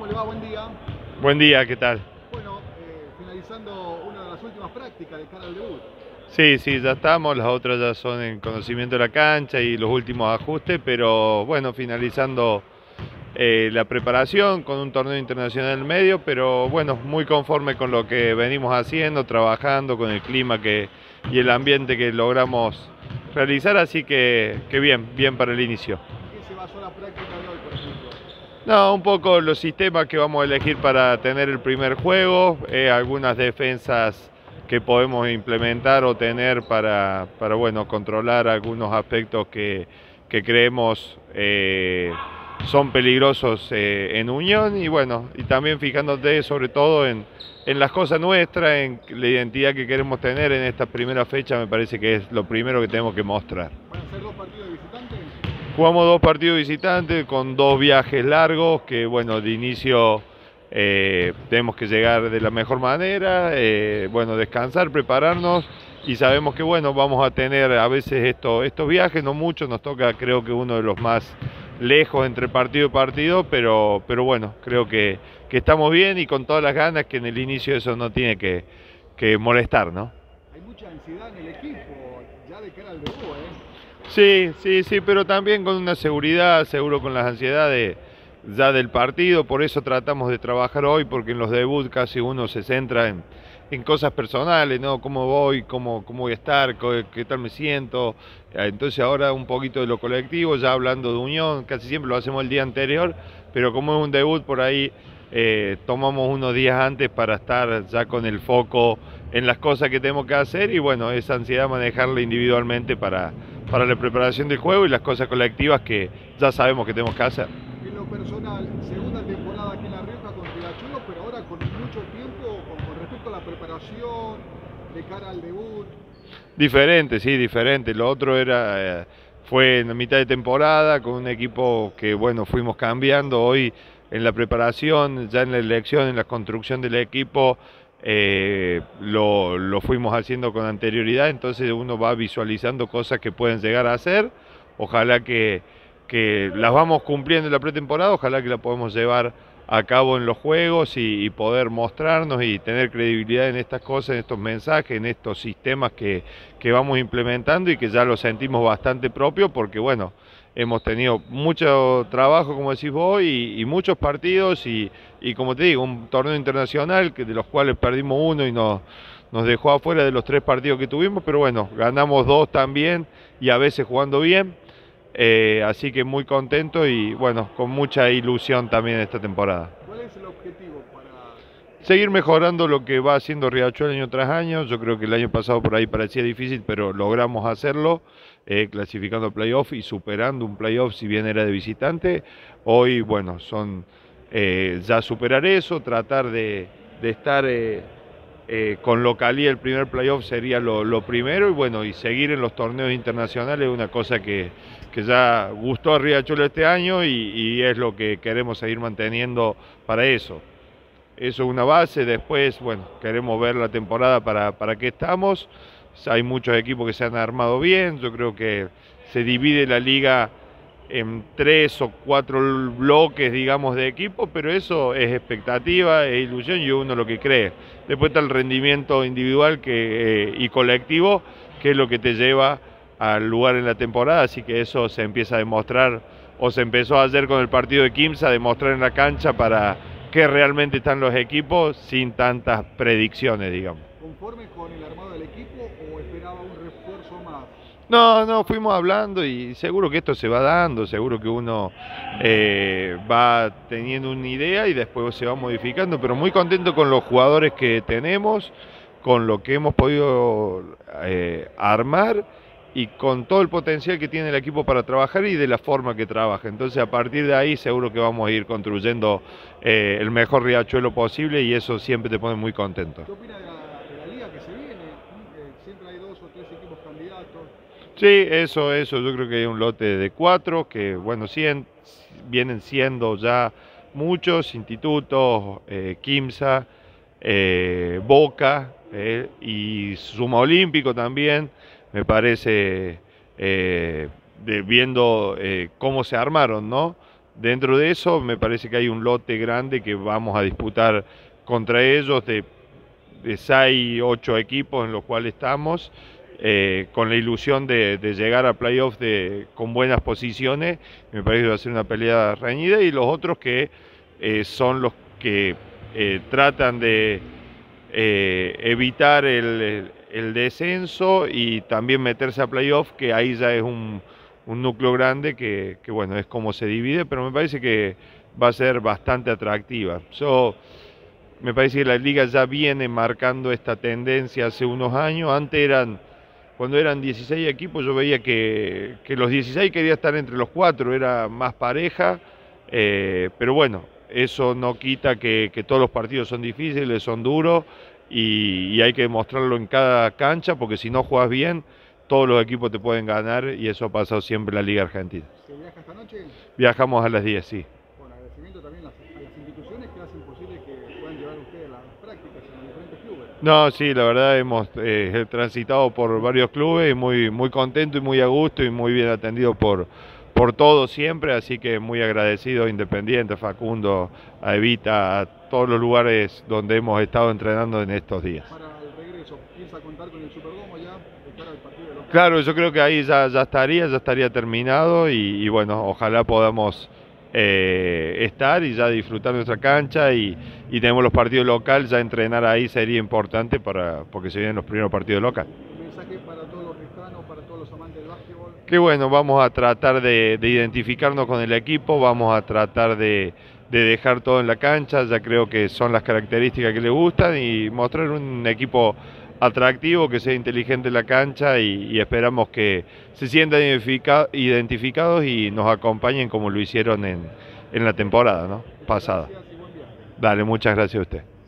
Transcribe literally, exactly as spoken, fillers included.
le va? Buen día. Buen día, ¿qué tal? Bueno, eh, finalizando una de las últimas prácticas de cara al debut. Sí, sí, ya estamos, las otras ya son en conocimiento de la cancha y los últimos ajustes, pero bueno, finalizando eh, la preparación con un torneo internacional en el medio, pero bueno, muy conforme con lo que venimos haciendo, trabajando, con el clima que, y el ambiente que logramos realizar, así que, que bien, bien para el inicio. ¿Qué se basó la práctica de hoy, por ejemplo? No, un poco los sistemas que vamos a elegir para tener el primer juego, eh, algunas defensas que podemos implementar o tener para, para bueno, controlar algunos aspectos que, que creemos eh, son peligrosos eh, en Unión y bueno, y también fijándote sobre todo en, en las cosas nuestras, en la identidad que queremos tener en esta primera fecha, me parece que es lo primero que tenemos que mostrar. ¿Van a ser dos partidos de visitantes? Jugamos dos partidos visitantes con dos viajes largos que, bueno, de inicio eh, tenemos que llegar de la mejor manera, eh, bueno, descansar, prepararnos y sabemos que, bueno, vamos a tener a veces esto, estos viajes, no mucho, nos toca creo que uno de los más lejos entre partido y partido, pero, pero bueno, creo que, que estamos bien y con todas las ganas que en el inicio eso no tiene que, que molestar, ¿no? Hay mucha ansiedad en el equipo, ya de cara al debut, ¿eh? Sí, sí, sí, pero también con una seguridad, seguro con las ansiedades ya del partido, por eso tratamos de trabajar hoy, porque en los debuts casi uno se centra en, en cosas personales, ¿no? ¿Cómo voy? ¿Cómo, cómo voy a estar? ¿Qué, qué tal me siento? Entonces ahora un poquito de lo colectivo, ya hablando de unión, casi siempre lo hacemos el día anterior, pero como es un debut por ahí, eh, tomamos unos días antes para estar ya con el foco en las cosas que tenemos que hacer y bueno, esa ansiedad manejarla individualmente para, para la preparación del juego y las cosas colectivas que ya sabemos que tenemos que hacer. En lo personal, segunda temporada aquí en La Rioja con Riachuelo, pero ahora con mucho tiempo con, con respecto a la preparación de cara al debut. Diferente, sí, diferente. Lo otro era, eh, fue en la mitad de temporada con un equipo que, bueno, fuimos cambiando. Hoy en la preparación, ya en la elección, en la construcción del equipo, eh, lo, lo fuimos haciendo con anterioridad. Entonces uno va visualizando cosas que pueden llegar a hacer. Ojalá que, que las vamos cumpliendo en la pretemporada, ojalá que la podemos llevar a cabo en los juegos y, y poder mostrarnos y tener credibilidad en estas cosas, en estos mensajes, en estos sistemas que, que vamos implementando y que ya lo sentimos bastante propio porque bueno, hemos tenido mucho trabajo, como decís vos, y, y muchos partidos y, y como te digo, un torneo internacional que, de los cuales perdimos uno y nos, nos dejó afuera de los tres partidos que tuvimos, pero bueno, ganamos dos también y a veces jugando bien. Eh, así que muy contento y bueno, con mucha ilusión también esta temporada. ¿Cuál es el objetivo para...? Seguir mejorando lo que va haciendo Riachuelo año tras año. Yo creo que el año pasado por ahí parecía difícil, pero logramos hacerlo, eh, clasificando playoff y superando un playoff si bien era de visitante. Hoy, bueno, son eh, ya superar eso, tratar de, de estar... Eh, Eh, con localía el primer playoff sería lo, lo primero y bueno, y seguir en los torneos internacionales es una cosa que, que ya gustó a Riachuelo este año y, y es lo que queremos seguir manteniendo para eso. Eso es una base, después, bueno, queremos ver la temporada para, para qué estamos. Hay muchos equipos que se han armado bien, yo creo que se divide la liga en tres o cuatro bloques, digamos, de equipo, pero eso es expectativa, es ilusión y uno lo que cree. Después está el rendimiento individual que, eh, y colectivo, que es lo que te lleva al lugar en la temporada, así que eso se empieza a demostrar, o se empezó ayer con el partido de Quimsa, a demostrar en la cancha para qué realmente están los equipos sin tantas predicciones, digamos. ¿Conforme con el armado del equipo o esperaba un refuerzo más? No, no, fuimos hablando y seguro que esto se va dando, seguro que uno eh, va teniendo una idea y después se va modificando, pero muy contento con los jugadores que tenemos, con lo que hemos podido eh, armar y con todo el potencial que tiene el equipo para trabajar y de la forma que trabaja. Entonces a partir de ahí seguro que vamos a ir construyendo eh, el mejor Riachuelo posible y eso siempre te pone muy contento. ¿Qué opina de la, de la liga que se viene? Eh, siempre hay dos o tres equipos candidatos. Sí, eso, eso, yo creo que hay un lote de cuatro que, bueno, cien, vienen siendo ya muchos, institutos, eh, Quimsa, eh, Boca eh, y Suma Olímpico también, me parece, eh, de, viendo eh, cómo se armaron, ¿no? Dentro de eso me parece que hay un lote grande que vamos a disputar contra ellos de, de seis, ocho equipos en los cuales estamos, eh, con la ilusión de, de llegar a playoffs con buenas posiciones. Me parece que va a ser una pelea reñida, y los otros que eh, son los que eh, tratan de eh, evitar el, el, el descenso y también meterse a playoffs, que ahí ya es un, un núcleo grande que, que bueno, es como se divide, pero me parece que va a ser bastante atractiva. Yo, me parece que la liga ya viene marcando esta tendencia hace unos años. Antes eran, cuando eran dieciséis equipos, yo veía que, que los dieciséis querían estar entre los cuatro, era más pareja, eh, pero bueno, eso no quita que, que todos los partidos son difíciles, son duros, y, y hay que demostrarlo en cada cancha, porque si no juegas bien, todos los equipos te pueden ganar, y eso ha pasado siempre en la Liga Argentina. ¿Se viaja esta noche? Viajamos a las diez, sí. Bueno, agradecimiento también a las, a las instituciones que hacen posible que puedan llevar ustedes las prácticas en los diferentes clubes. No, sí, la verdad hemos eh, transitado por varios clubes y muy, muy contento y muy a gusto y muy bien atendido por, por todos siempre, así que muy agradecido a Independiente, a Facundo, a Evita, a todos los lugares donde hemos estado entrenando en estos días. Para el regreso, ¿piensa contar con el Superdomo ya de cara al partido de local? Claro, yo creo que ahí ya, ya estaría, ya estaría terminado, y, y bueno, ojalá podamos eh, estar y ya disfrutar nuestra cancha, y, y tenemos los partidos locales, ya entrenar ahí sería importante para, porque se vienen los primeros partidos locales. Un mensaje para todos los restanos, para todos los amantes del básquetbol. Que bueno, vamos a tratar de, de identificarnos con el equipo, vamos a tratar de, de dejar todo en la cancha, ya creo que son las características que le gustan, y mostrar un equipo atractivo, que sea inteligente en la cancha, y, y esperamos que se sientan identifica, identificados y nos acompañen como lo hicieron en, en la temporada, ¿no? pasada. Gracias y buen viaje. Dale, muchas gracias a usted.